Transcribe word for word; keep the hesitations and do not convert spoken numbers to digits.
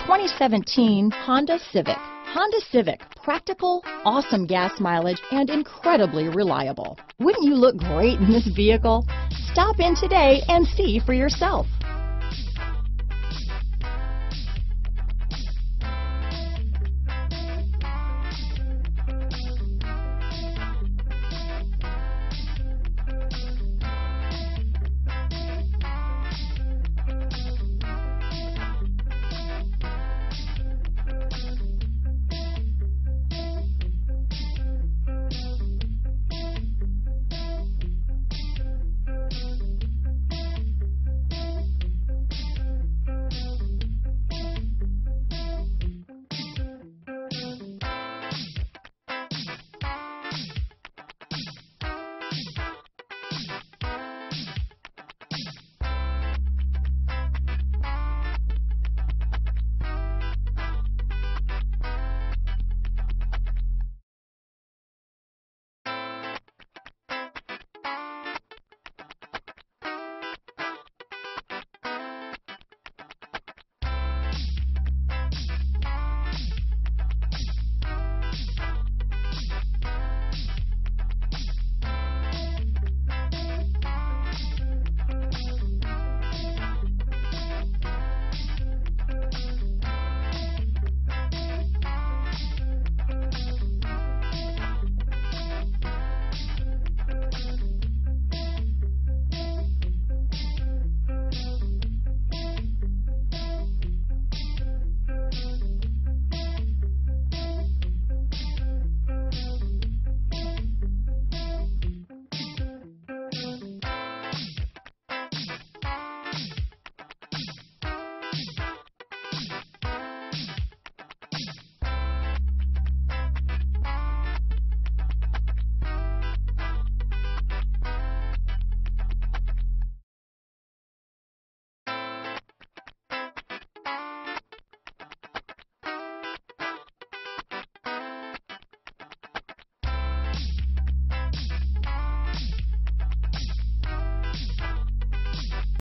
twenty seventeen Honda Civic. Honda Civic, practical, awesome gas mileage, and incredibly reliable. Wouldn't you look great in this vehicle? Stop in today and see for yourself.